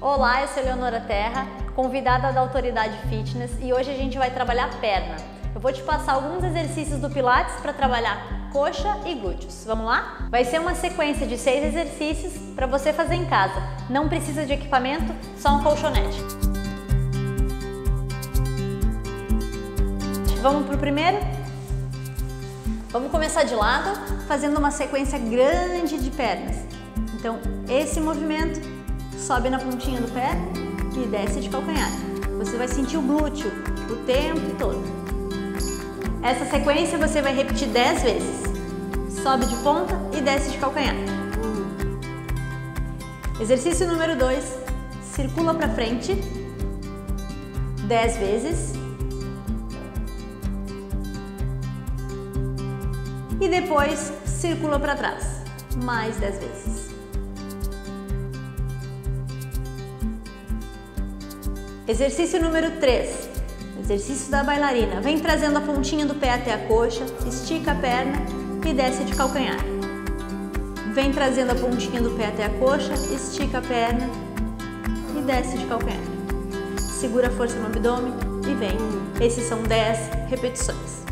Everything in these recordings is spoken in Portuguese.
Olá, eu sou Eleonora Terra, convidada da Autoridade Fitness, e hoje a gente vai trabalhar perna. Eu vou te passar alguns exercícios do Pilates para trabalhar coxa e glúteos. Vamos lá? Vai ser uma sequência de 6 exercícios para você fazer em casa. Não precisa de equipamento, só um colchonete. Vamos para o primeiro? Vamos começar de lado, fazendo uma sequência grande de pernas. Então, esse movimento, sobe na pontinha do pé e desce de calcanhar. Você vai sentir o glúteo o tempo todo. Essa sequência você vai repetir 10 vezes. Sobe de ponta e desce de calcanhar. Exercício número 2, circula para frente 10 vezes. E depois circula para trás, mais 10 vezes. Exercício número 3, exercício da bailarina. Vem trazendo a pontinha do pé até a coxa, estica a perna e desce de calcanhar. Vem trazendo a pontinha do pé até a coxa, estica a perna e desce de calcanhar. Segura a força no abdômen e vem. Esses são 10 repetições.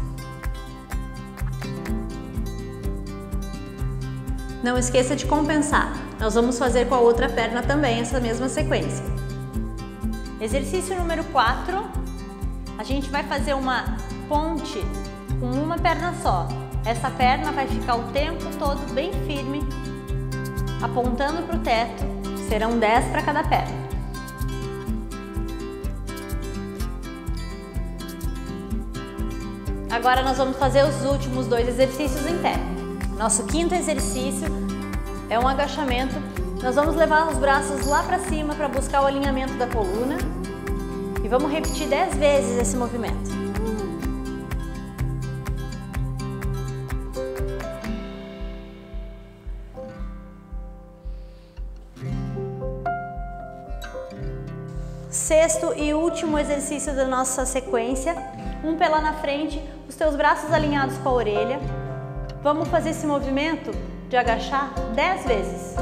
Não esqueça de compensar. Nós vamos fazer com a outra perna também essa mesma sequência. Exercício número 4, a gente vai fazer uma ponte com uma perna só. Essa perna vai ficar o tempo todo bem firme, apontando para o teto. Serão 10 para cada perna. Agora nós vamos fazer os últimos 2 exercícios em pé. Nosso quinto exercício é um agachamento. Nós vamos levar os braços lá para cima para buscar o alinhamento da coluna e vamos repetir 10 vezes esse movimento. Sexto e último exercício da nossa sequência, um pé lá na frente, os teus braços alinhados com a orelha. Vamos fazer esse movimento de agachar 10 vezes.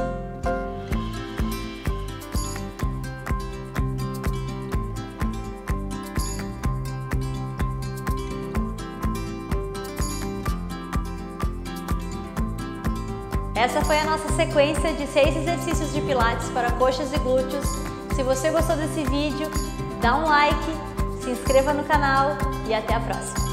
Essa foi a nossa sequência de 6 exercícios de Pilates para coxas e glúteos. Se você gostou desse vídeo, dá um like, se inscreva no canal e até a próxima!